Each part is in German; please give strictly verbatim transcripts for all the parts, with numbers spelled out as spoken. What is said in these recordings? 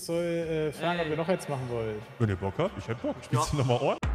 soll äh, fragen, ob ihr noch jetzt machen wollt. Wenn ihr Bock habt, ich hätte Bock. Spielst du nochmal Ort?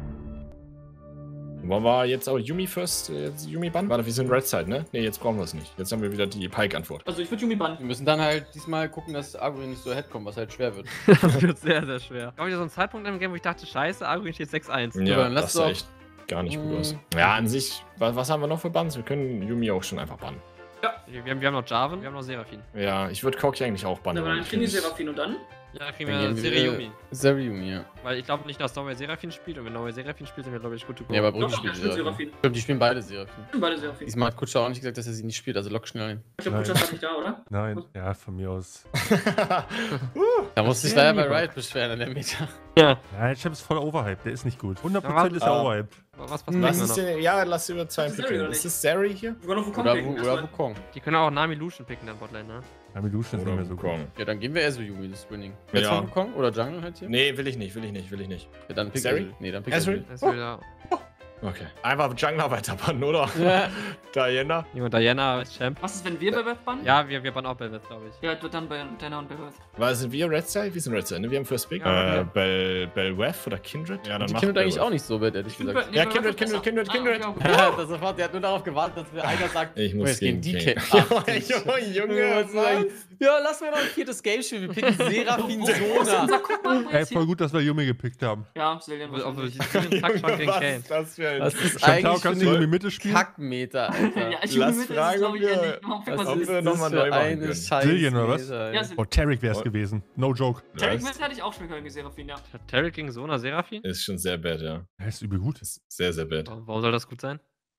Wollen wir jetzt auch Yuumi first, äh, Yuumi bannen? Warte, wir sind Red Side, ne? Ne, jetzt brauchen wir es nicht. Jetzt haben wir wieder die Pike-Antwort. Also ich würde Yuumi bannen. Wir müssen dann halt diesmal gucken, dass Arguin nicht so ahead kommt, was halt schwer wird. Das wird sehr, sehr schwer. Gab ich so einen Zeitpunkt im Game, wo ich dachte, scheiße, Arguin steht sechs eins. Ja, dann lass das sah doch- echt gar nicht gut Mm. aus. Ja, an sich, was, was haben wir noch für Bans? Wir können Yuumi auch schon einfach bannen. Wir haben, wir haben noch Jarvan, wir haben noch Seraphine. Ja, ich würde Corki eigentlich auch bannen. Aber weil dann ich kriegen die find- Seraphine und dann? Ja, dann kriegen Dann wir gehen wir Seraphine. Seraphine, ja. Weil ich glaube nicht, dass Norway Seraphine spielt und wenn Norway Seraphine spielt, sind wir glaube ich gut to go. Ja, aber Doch, Brüche doch, der spielt spielt Seraphine. Seraphine. Stimmt, die spielen beide Seraphine. Beide Seraphine. Diesmal hat Kutscher auch nicht gesagt, dass er sie nicht spielt, also lock schnell ein. Ich glaube, Nein. Kutscher ist nicht da, oder? Nein, ja, von mir aus. Da musste sich leider bei Riot beschweren an der Meta. Ja. Ja, der Champ ist voll overhyped, der ist nicht gut. hundert Prozent ist er Ah. overhyped. Was, was Was machen wir ist noch? denn? Ja, lass über zwei Ist das Zeri picken. oder Ist nicht? das Zeri hier? Wir wollen auf Wukong Oder, picken. Wu- oder erstmal. Wukong. Die können auch Nami Lucian picken, dann Botlane, ne? Nami Lucian ist nicht mehr so gut. Wukong. Ja, dann gehen wir eher so Yuumi, das Winning. Jetzt Ja. von Wukong oder Jungle halt hier? Nee, will ich nicht, will ich nicht, will ich nicht. Ja, dann pick Zeri? Ezreal. Nee, dann pick Ezreal? Ezreal. Das ist wieder. Okay. Einfach Jungler weiterbannen, oder? Ja. Diana? Jemand Diana als Champ. Was ist, wenn wir Belveth bannen? Ja, wir, wir bannen auch Belveth, glaube ich. Ja, dann bei Dana und Belveth. Was sind wir Red Side? Wir sind Red Side, ne? Wir haben First Pick. Ja, äh, ja. Bel, Belweth oder Kindred? Ja, dann Die mach Kindred eigentlich Belweth. auch nicht so bad, ehrlich gesagt. Ja, Kindred, Kindred, Kindred, Kindred. das sofort, der hat nur darauf gewartet, dass wir einer sagt, Ich muss jetzt gegen die Kane. Cat. Ach, Junge, Junge, was? was? Ja, lass mir noch ein viertes Game spielen. Wir picken Seraphine Sona. Guck mal, Ey, voll gut, dass wir Yumi gepickt haben. Ja, Sillian Ob wir wahrscheinlich. den Zack schon gegen Was Kane. ist das für ein... Was ist Chantal, eigentlich kannst für du eine Yumi Mitte spielen? Kackmeter, Alter? Ja, ich Lass Lass fragen, glaube ich ob ja wir- nicht. Warum pickt man ob sie? wir noch mal für neu machen eine können. Scheiße. Sillian, oder was? Ja, Ja, Sillian. Oh, Tarek wär's Oh. gewesen. No joke. Tarek Das Mist hätte ich auch spielen können gegen Seraphine, ja. Tarek gegen Sona Seraphine? ist schon sehr bad, ja. Er ist übel gut. Ist sehr, sehr bad. Warum soll das gut sein?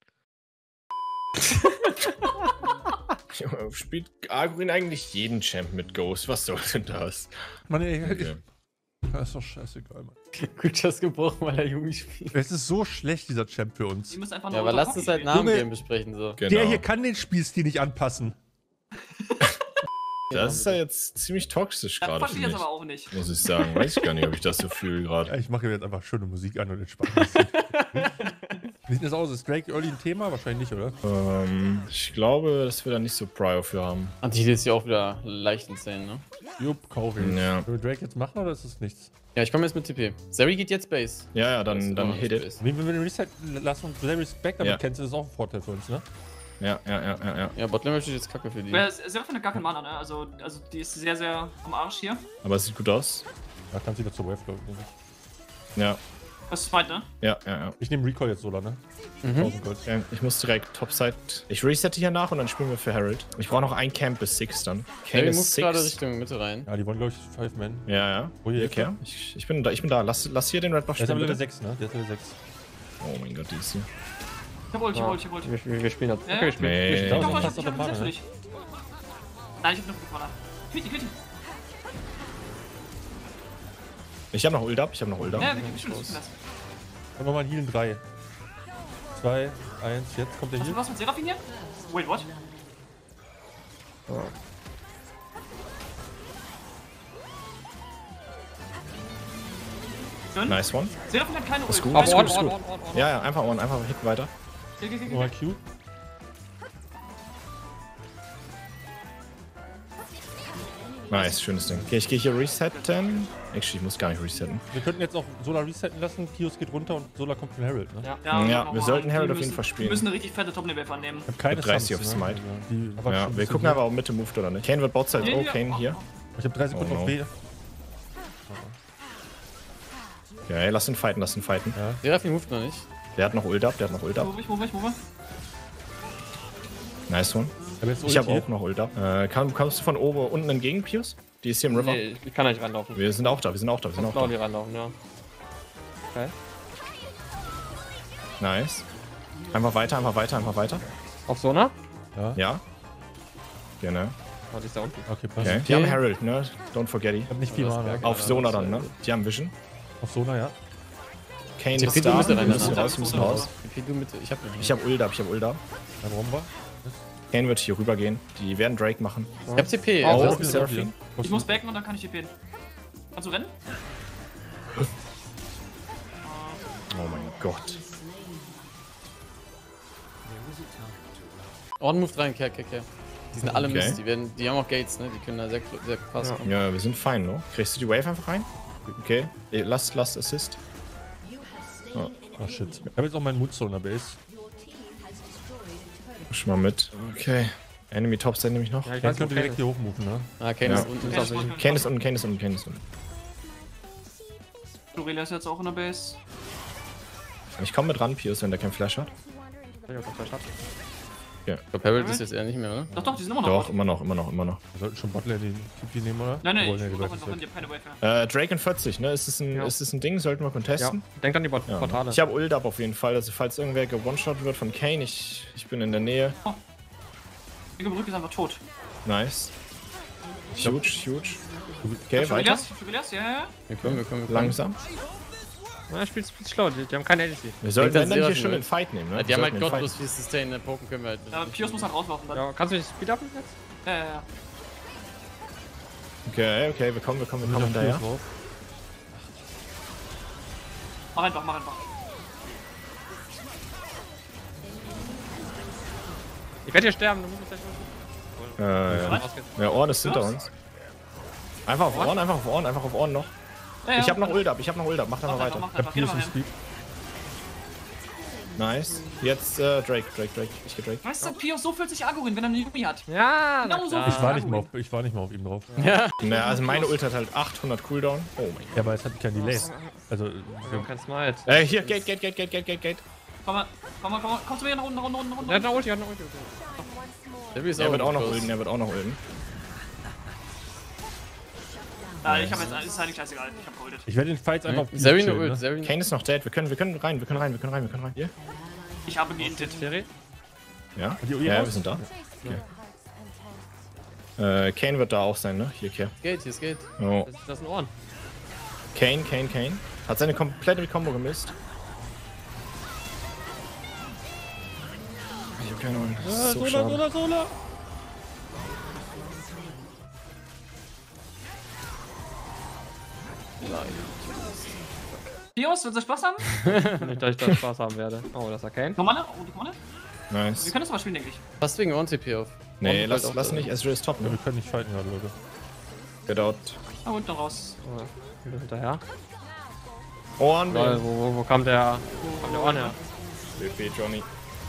Junge, Spielt Arguin eigentlich jeden Champ mit Ghost? Was soll denn das? Mann, ey, Okay. das ist doch scheißegal, Mann. Gut, das gebrochen, weil er Yuumi spielt. Es ist so schlecht, dieser Champ für uns. Die müssen einfach Ja, nur aber unter lass es Hockey halt nach dem Junge. Game besprechen, so. Genau. Der hier kann den Spielstil nicht anpassen. Das ist ja jetzt ziemlich toxisch spielen. Ja, gerade fand für ich jetzt mich. aber auch nicht. Muss ich sagen. Weiß ich gar nicht, ob ich das so fühle Ja, gerade. ich mache jetzt einfach schöne Musik an und entspanne ein bisschen. Wie sieht das aus? Ist Drake Early ein Thema? Wahrscheinlich nicht, oder? Ähm, ich glaube, dass wir da nicht so Prio für haben. Anti ist ja auch wieder leicht insane, ne? Jupp, kauf ihn. Ja. Will Drake jetzt machen oder ist das nichts? Ja, ich komme jetzt mit T P. Zeri geht jetzt Base. Ja, ja, Das ist dann, dann immer noch hit it. Base. Wenn wir den Reset lassen und Larry's Back damit Ja. kennst, ist das auch ein Vorteil für uns, ne? Ja, ja, ja, ja, ja. Ja, Botlane steht jetzt kacke für die. Ja, Seraphine hat gar keinen Mana, ne? Also, also die ist sehr, sehr am Arsch hier. Aber es sieht gut aus. Da kannst du wieder zur Wave, glaube ich. Ja, Das ist zweit, ne? ja, ja, ja. Ich nehme Recall jetzt, oder, ne? Mhm. tausend Gold. Ja, ich muss direkt Topside. Ich resette hier nach und dann spielen wir für Harold. Ich brauche noch ein Camp bis six dann. Kane Zeri ist muss gerade six. Richtung Mitte rein. Ja, die wollen, glaube ich, five Man. Ja, ja. Wo hier Okay. Ich, ich bin da, ich bin da. Lass, lass hier den Red Buff Der ist spielen. aber Level Bitte. sechs, ne? Der ist Level sechs. Oh mein Gott, die ist hier. Ich hab ult, ich hab ult, ich hab ult. Wir, wir, wir spielen das. Ja, Okay, wir spielen. Nee. Wir spielen Doch, tausend, doch, ich fast hab, ich auf hab der das Mana, ne? natürlich. Nein, ich hab noch gut Mana. Kill die, kill die. Ich habe noch Ult up, ich habe noch Ult up. Ja, wir kriegen schon das. Können wir mal Healen drei. zwei, eins, jetzt kommt der Was, Heal. was mit Seraphine hier? Wait, what? Schön. Nice one. Seraphine hat keine Ult. Ist gut, Keine ist Ult. gut, ist gut. Ja, ja, einfach on, einfach hit weiter. Kill, kill, kill, kill. Nochmal Q. Nice, schönes Ding. Okay, ich gehe hier resetten. Actually, ich muss gar nicht resetten. Wir könnten jetzt auch Solar resetten lassen, Kios geht runter und Solar kommt von Herald, ne? Ja. Ja, Ja, noch wir mal. sollten Die Herald auf müssen- jeden Fall spielen. Wir müssen eine richtig fette Top-Level annehmen. Ich hab keine Mit dreißig Stunts, auf ne? Smite. Also, die- aber Ja, schon ein wir bisschen gucken so. aber, ob Mitte moved oder nicht. Kane wird Botside. Ja, Oh, ja, Kane oh, hier. Ich hab drei Sekunden Oh, no. auf W. Okay, lass ihn fighten, lass ihn fighten. Ja. Seraphine moved noch nicht. Der hat noch Ult up, der hat noch Ult up. Move ich, move ich, move ich. Nice one. Aber jetzt Ich habe Ulti. auch noch Ult up. Äh, kann, kommst du von oben unten entgegen, Pius? Die ist hier im River. Nee, ich kann nicht ranlaufen. Wir sind auch da, wir sind auch da, wir sind Kannst auch Claudia da. ranlaufen, ja. Okay. Nice. Einfach weiter, einfach weiter, einfach weiter. Auf Sona? Ja. Gerne. Oh, die ist da unten. Okay, passt. Okay. Die haben Herald, ne? Don't forget it. Ich hab nicht viel Mana. Auf Sona dann, ne? Die haben Vision. Auf Solar, ja. Kane Die ist Pidu da. müsste Wir rein, müssen ne? raus, wir müssen raus. T P du Mitte. Ich hab nicht. Ich habe Ult up, ich habe Ult up. Ein Romba. Kane wird hier rüber gehen. Die werden Drake machen. Ich hab T P. Oh, also oh, das ist Seraphine. Ich muss backen und dann kann ich TPen. Kannst du rennen? Oh mein Gott. Orden moved rein, Kerl, Kerl, Kerl. Die sind alle Okay. Mist, die, werden, die haben auch Gates, ne? Die können da sehr, sehr krass Ja. kommen. Ja, wir sind fein, ne? Kriegst du die Wave einfach rein? Okay. Last, last Assist. Oh, Oh shit. Ich habe jetzt auch meinen Moonstone in der Base. push mal mit. Okay. Enemy Topside nehme ich noch. Ja, ich Dann weiß, wo könnte Kane direkt ist. hier hochmoven, ne? Ah, Kane Ja. ist unten. Ja, das macht Kane ist unten, Kane ist unten, Kane ist unten. Aurelia ist jetzt auch in der Base. Ich komme mit ran, Pius, wenn der kein Flash hat. Ich hab Flash. Ich glaube, Harold ist jetzt eher nicht mehr, oder? Doch, doch, die sind immer noch Doch, out. immer noch, immer noch, immer noch. Wir sollten schon Botlane den T P nehmen, oder? Nein, nein, Wir ich wollen ja brauche gesagt, noch das keine Wave mehr. Äh, Drake in vierzig, ne? Ist das ein, Ja. ist das ein Ding? Sollten wir Ja, contesten? denkt an die Bot Ja. Portale. Ich habe Ult up auf jeden Fall, also falls irgendwer gewone-shot wird von Kane, ich, ich bin in der Nähe. Die Brücke ist einfach tot. Nice. Huge, huge. Okay, weiter. Fugilias, Fugilias, ja, ja. Wir kommen, wir kommen, wir kommen. Langsam. Ja, er spielt, spielt schlau, die, die haben keine A D C. Wir sollten Denkt, dann dass hier sie schon was den Fight nehmen, ne? Ja, Wir die haben halt sollten den gottlos Fight- viel Sustain, ne? Poken können wir halt nicht. Ja, Pius muss halt rauslaufen dann. Ja, kannst du nicht Speed upen jetzt? Ja, ja, ja. Okay, okay, wir kommen, wir kommen, wir Ich kommen hab hinterher. Fuse drauf. Mach einfach, mach einfach. Ich werde hier sterben, du musst mich gleich Äh, ja. mal Ja, Ohren ist hinter Los. uns. Einfach auf Ohren, einfach auf Ohren, einfach auf Ohren noch. Ja, ja. Ich hab noch Ult up, ich hab noch Ult up, mach Mach einfach einfach, weiter. mach Ich hab einfach. Geh Fuse doch im mal hin. Speed. Nice. Jetzt äh, Drake, Drake, Drake. Ich geh Drake. Weißt du, Pius, so fühlt sich Agro wenn er eine Yumi hat. Ja, na Genau so klar. fühlt Ich war, nicht Agro mal auf, ich war nicht mal auf ihm drauf. Naja, also meine Ult hat halt achthundert Cooldown. Oh mein Ja, aber es hat kein Delay. Also, Wir haben kein Smite. Gott. Äh, hier, Gate, Gate, Gate, Gate, Gate, Gate, Gate. Komm mal, komm mal, komm mal, komm zu mir nach unten, nach unten, nach unten, nach Der hat unten. eine Ulti, der hat eine Ulti. Der ist Er wird auch noch close. ulten, er wird auch noch ulten. Ja, ich hab jetzt, ist halt nicht scheißegal, ich hab geholdet. ich werde den Fights einfach auf Fuse Serena chillen, Ult, ne? Serena. Kane ist noch dead, wir können, wir können rein, wir können rein, wir können rein, wir können rein, wir können rein. Hier? Ich habe geintet. Seri? Ja? die Ult Ja, raus? wir sind da. Okay. Äh, Kane wird da auch sein, ne? Hier, Kehr. Geht, hier ist Geht. Oh. Das, das sind Ohren. Kane, Kane, Kane. Hat seine komplette Combo gemisst. Ich hab keine Ahnung. Das ist so schade. Sola, Sola. Pius, willst du Spaß haben? Nicht, dass ich da Spaß haben werde. Oh, das ist Arcane. Komm mal, oh, die komm mal. Wir Nice. können das aber spielen, denke ich. Fast wegen One T P auf. Nee, One lass, halt auch lass da. nicht. Ezreal ist top, Ja, wir ne? können nicht fighten gerade, Leute. Get out. Na gut, dann raus. Oh, ich bin hinterher. Ohren, Lol, wo, wo, wo kam der, wo kam der Ohren her? B P, Johnny.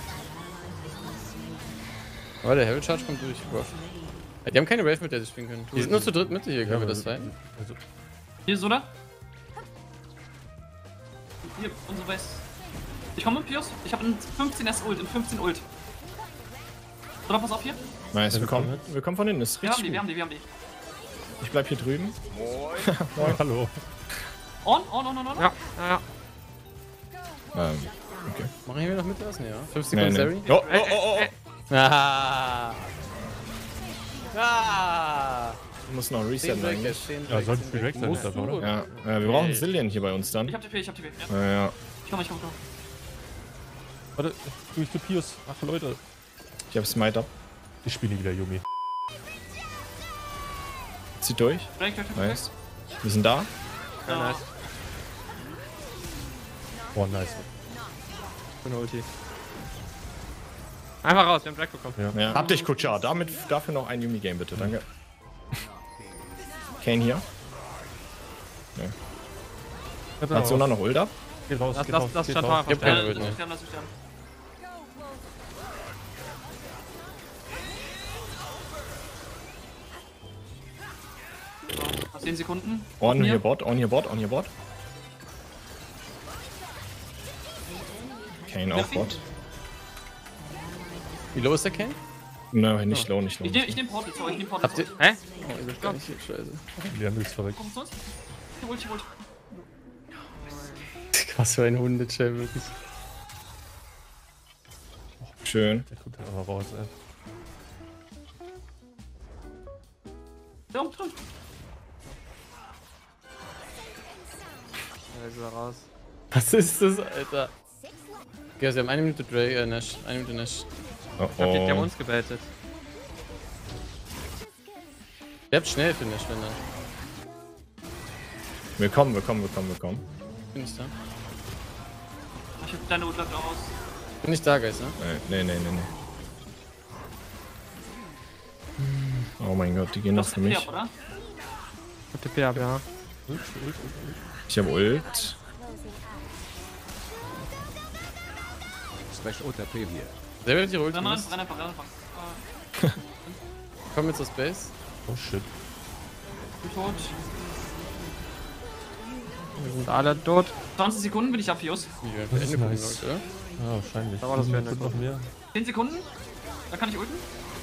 Aber der Herald Charge kommt durch, Bro. Ja, die haben keine Wave mit der sie spielen können. Die sind nur zu dritt Mitte hier, können wir das fighten? Also, Hier ist Soda. Hier, unsere Base. Ich komme mit Pius. Ich habe in fünfzehn S Ult, in fünfzehn Ult. Soda, pass auf hier. Nice, wir kommen, wir kommen von hinten. Das ist Wir haben richtig die, wir gut. haben die, wir haben die. Ich bleib hier drüben. hallo. On, on, on, on, on. Ja, ja, ja. Ähm, okay. Machen wir noch mit was? Ne, ja. fünf Nee, Sekunden nee. Sari. Oh, oh, oh, oh. Ah. Ah. Ich muss noch zehn resetten Drake, eigentlich. zehn Ja, Drake, sollten zehn wir direkt Drake. sein, Musst ist du, aber, oder? oder? Ja, äh, wir brauchen Ey. Zillion hier bei uns dann. Ich hab T P, ich hab T P. Ja. Ja, ja. Ich komm, ich komm, ich komm. Warte, durch die Pius. Ach, Leute. Ich hab Smite up. Ich spiele wieder Yumi. Zieht durch. Drake, Drake, Drake. Nice. Wir sind da. Ja, nice. Oh, nice. Ich bin eine Ulti. Einfach raus, wir haben Drake bekommen. Ja. Hab dich, Kutscher. Damit, dafür noch ein Yumi-Game bitte, danke. Kane hier. Hat Sona noch Ult up? Geht raus, Lass, geht lass, raus, lass geht Chantal raus. einfach Ich hab keine sterben. Ult, ne? Ich sterben, lass mich sterben. So, nach zehn Sekunden. On Mir. hier Bot, on hier Bot, on hier Bot. Kane auch Bot. Wie low ist der Kane? Nein, nicht low, nicht low. Ich nehm, ich nehm Portal, sorry, ich nehm Portal. Habt ihr. zurück. Hä? Oh, ich bin gar nicht hier, scheiße. Leander ist verrückt. Komm zu uns. Ich hol, ich hol. Was für ein Hundechell, wirklich. Schön. Der kommt ja aber raus, ey. Ja, stimmt. Ja, ist er raus. Was ist das, Alter? Okay, sie haben eine Minute Drake, äh, Nash. Eine Minute Nash. Oh, Ich hab die, die haben oh. uns gebaitet. Ihr habt schnell für Nash, wenn dann. Wir kommen, wir kommen, wir kommen, wir kommen. Bin ich da? Ich hab deine Ult läuft aus. Bin ich da, Guys, ne? Nee, nee, nee, nee. nee. Oh mein Gott, die gehen Du noch hast für den P mich. ab, oder? Ich hab T P ab, ja. Ich hab Ult. Special T P hier. Der wird die Ult. Renn einfach, renn einfach, renn einfach. Komm jetzt zur Space. Oh shit. Ich bin tot. Wir sind alle tot. zwanzig Sekunden bin ich ab, Fios. Hier, Das ist Ende gucken, nice. Leute. Ja, wahrscheinlich. Da war das Sieben Ende Sekunden noch mehr. zehn Sekunden. Da kann ich ulten.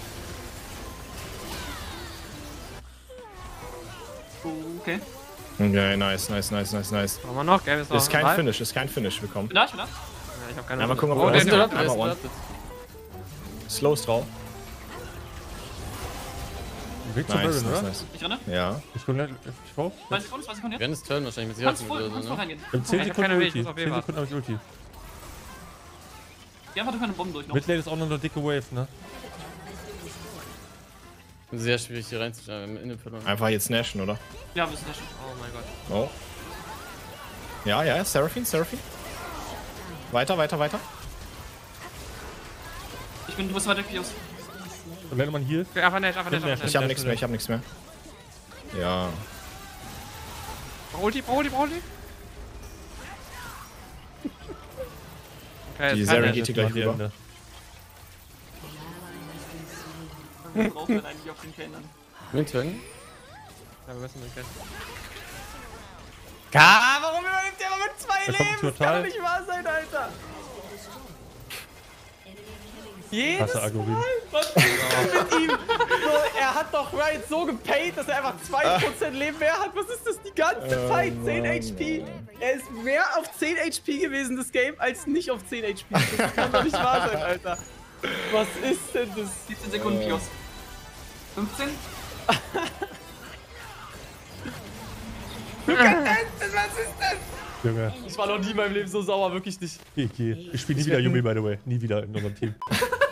Okay. Okay, nice, nice, nice, nice, nice. Machen wir noch, gell? Ist, noch Ist kein live? Finish, ist kein Finish. Willkommen. Bin da, ich bin da. Ja, ich hab keine Ja, mal gucken, ob Oh, wir- der Ist ist der- tot. Einmal one. Slow Straw. Weg zu Nice, Baron, nice, oder? nice. Ich renne. Ja. Ich komme gleich. Ich vor. zwei Sekunden, zwei Sekunden Wir jetzt. werden es turnen wahrscheinlich mit Kannst Sicherheit voll, oder kannst so, voll ne? reingehen. Wir haben zehn Ich hab Sekunden keine Weg, ich Ulti. muss auf zehn jeden Sekunden habe ich Ulti. Geh einfach durch meine Bomben durch noch. Midlane ist auch noch eine dicke Wave, ne? Sehr schwierig hier reinzuschauen, in den verloren. Einfach jetzt nashen, oder? Ja, wir sind da schon. Oh mein Gott. Oh. Ja, ja, Seraphine, Seraphine. Weiter, weiter, weiter. Ich bin, du bist weiter, Fios. Und wenn man hier. Okay, einfach nicht, einfach nicht, einfach Ich nicht. hab nichts mehr, ich hab nichts mehr. Ja. Brauch Ulti, brauch Ulti, brauch Ulti. Okay, Die jetzt kann Zeri der. geht hier gleich rüber. Ende. Wir brauchen dann eigentlich auf den Kellnern. Mit turnen. Ja, wir müssen den Ka, warum überlebt der immer mit zwei Er kommt total. nicht wahr sein, Alter. Jedes Krasse Algorithmen. mit ihm. So, er hat doch Riot so gepayt, dass er einfach zwei Prozent Leben mehr hat. Was ist das die ganze Zeit? zehn H P. Er ist mehr auf zehn H P gewesen, das Game, als nicht auf zehn H P. Das kann doch nicht wahr sein, Alter. Was ist denn das? siebzehn Sekunden, Fios. fünfzehn? Junge. Ich war noch nie in meinem Leben so sauer, wirklich nicht. G G. Ich spiele nie wieder Yumi, by the way. Nie wieder in unserem Team.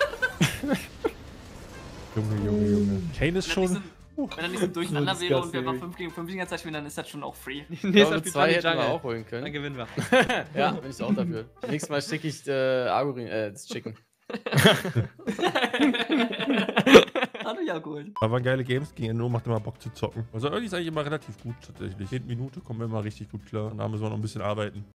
Junge, Junge, Junge. Kane ist Wenn er schon. nicht so- wenn er nicht so durcheinander So wäre und wir disgusting. einfach fünf gegen fünf die ganze Zeit spielen, dann ist das schon auch free. Nächster Aber Spiel zwei Johnny hätten wir Jungle. auch holen Dann können. gewinnen wir. Ja, bin ich auch dafür. Nächstes Mal schicke ich äh, Agurin, äh, das Chicken. Hat er ja geholt. Aber waren geile Games, gegen Endo macht immer Bock zu zocken. Also Early ist eigentlich immer relativ gut tatsächlich. Jede Minute kommen wir immer richtig gut klar. Und da müssen wir noch ein bisschen arbeiten.